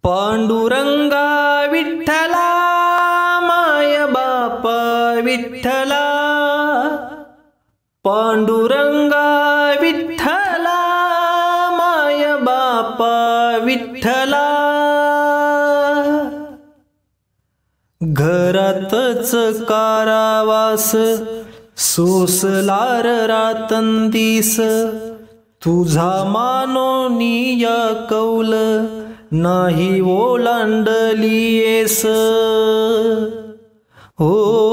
पांडुरंगा विठ्ठला माय बाप विठ्ठला, पांडुरंगा विठ्ठला माय बाप विठ्ठला। घरातच कारावास सोसलार रातंदीस, तुझा मानोनिया कौल नाही ओलांडलीयेस। हो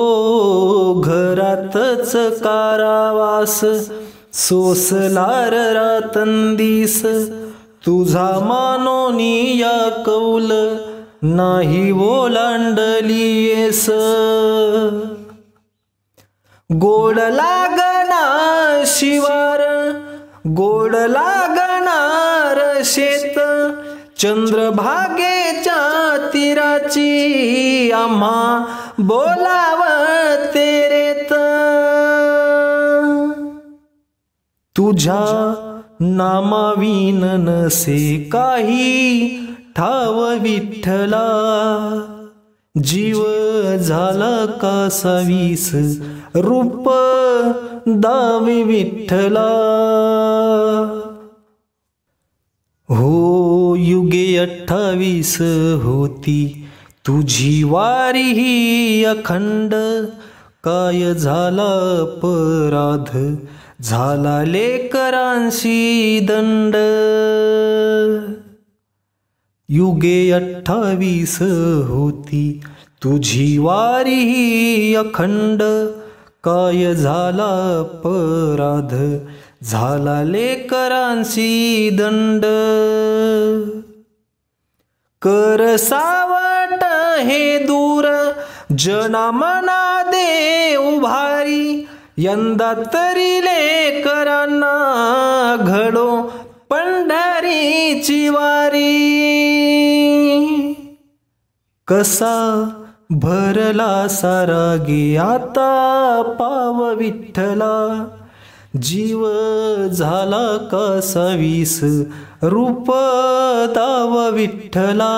घरातच कारावास सोसलार रातंदीस, तुझा मानोनिया कौल नाही ओलांडलीयेस। गोड लागना शिवार गोड लागणार शेत, चंद्रभागेच्या तीराची आम्हा बोलावते रेत। तुझ्या नामाविन नसे काही ठाव विठ्ठला, जीव झाला कासावीस रूप दावी विठ्ठला। हो युगे 28 होती तुझी वारी ही अखंड, काय झाला अपराध झाला लेकरांशी दंड। युगे 28 होती तुझी वारी ही अखंड, काय झाला अपराध झाला लेकरांशी दंड। कर सावट हे दूर जनामना दे उभारी, यंदा तरी लेकरांना घडो पंढरीची वारी। कसा भरला सारा गे आता पाव विठ्ठला, जीव झाला कासावीस रूप दाव विठ्ठला।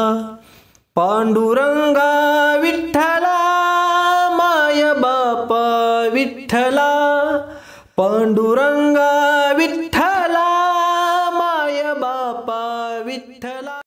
पांडुरंगा विठ्ठला माय बाप विठ्ठला।